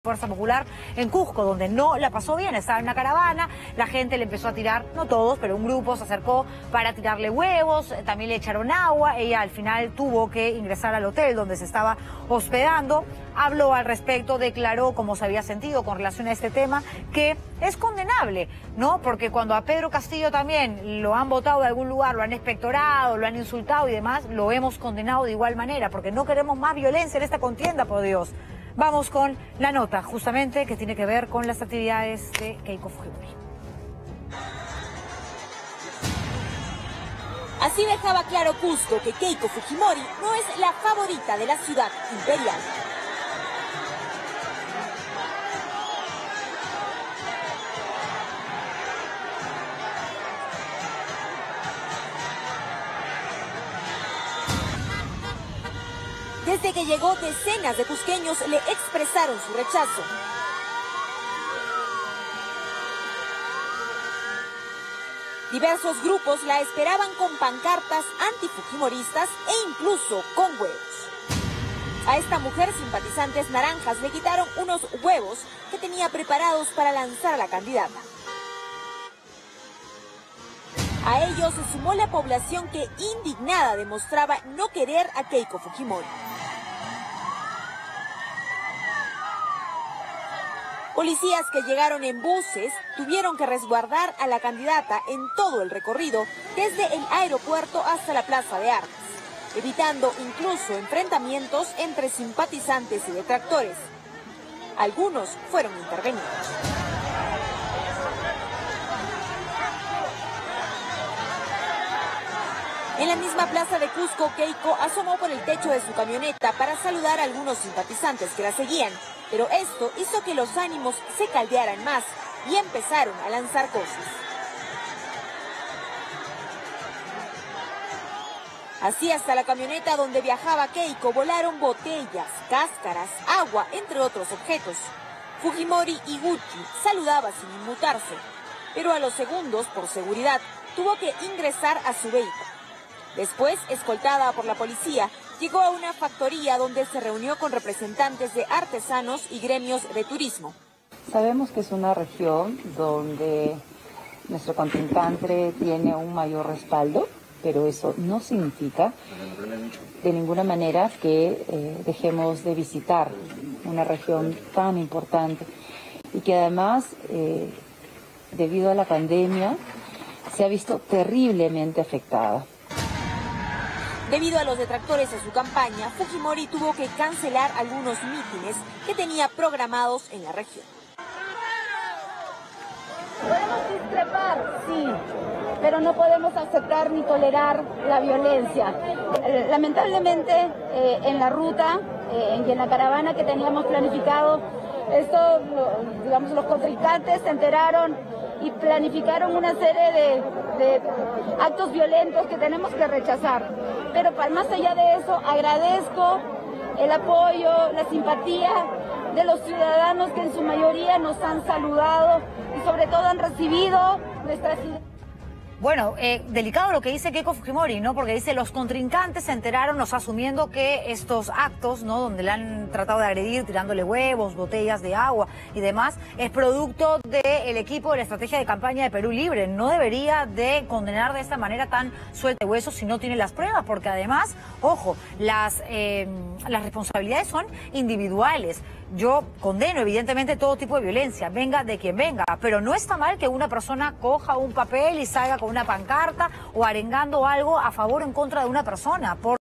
Fuerza Popular en Cusco, donde no la pasó bien, estaba en una caravana, la gente le empezó a tirar, no todos, pero un grupo se acercó para tirarle huevos, también le echaron agua, ella al final tuvo que ingresar al hotel donde se estaba hospedando, habló al respecto, declaró cómo se había sentido con relación a este tema, que es condenable, ¿no? Porque cuando a Pedro Castillo también lo han botado de algún lugar, lo han expectorado, lo han insultado y demás, lo hemos condenado de igual manera, porque no queremos más violencia en esta contienda, por Dios. Vamos con la nota, justamente, que tiene que ver con las actividades de Keiko Fujimori. Así dejaba claro Cusco que Keiko Fujimori no es la favorita de la ciudad imperial. Desde que llegó, decenas de cusqueños le expresaron su rechazo. Diversos grupos la esperaban con pancartas antifujimoristas e incluso con huevos. A esta mujer, simpatizantes naranjas le quitaron unos huevos que tenía preparados para lanzar a la candidata. A ellos se sumó la población que, indignada, demostraba no querer a Keiko Fujimori. Policías que llegaron en buses tuvieron que resguardar a la candidata en todo el recorrido, desde el aeropuerto hasta la Plaza de Armas, evitando incluso enfrentamientos entre simpatizantes y detractores. Algunos fueron intervenidos. En la misma plaza de Cusco, Keiko asomó por el techo de su camioneta para saludar a algunos simpatizantes que la seguían, pero esto hizo que los ánimos se caldearan más y empezaron a lanzar cosas. Así, hasta la camioneta donde viajaba Keiko volaron botellas, cáscaras, agua, entre otros objetos. Fujimori Iguchi saludaba sin inmutarse, pero a los segundos, por seguridad, tuvo que ingresar a su vehículo. Después, escoltada por la policía, llegó a una factoría donde se reunió con representantes de artesanos y gremios de turismo. Sabemos que es una región donde nuestro contrincante tiene un mayor respaldo, pero eso no significa de ninguna manera que dejemos de visitar una región tan importante y que además, debido a la pandemia, se ha visto terriblemente afectada. Debido a los detractores de su campaña, Fujimori tuvo que cancelar algunos mítines que tenía programados en la región. Podemos discrepar, sí, pero no podemos aceptar ni tolerar la violencia. Lamentablemente, en la ruta y en la caravana que teníamos planificado, los contrincantes se enteraron y planificaron una serie de actos violentos que tenemos que rechazar. Pero más allá de eso, agradezco el apoyo, la simpatía de los ciudadanos que en su mayoría nos han saludado y sobre todo han recibido nuestras ideas. Bueno, delicado lo que dice Keiko Fujimori, ¿no? Porque dice, los contrincantes se enteraron, nos asumiendo que estos actos, ¿no? Donde le han tratado de agredir, tirándole huevos, botellas de agua y demás, es producto del equipo de la estrategia de campaña de Perú Libre. No debería de condenar de esta manera tan suelta de huesos si no tiene las pruebas, porque además, ojo, las responsabilidades son individuales. Yo condeno evidentemente todo tipo de violencia, venga de quien venga, pero no está mal que una persona coja un papel y salga con una pancarta o arengando algo a favor o en contra de una persona.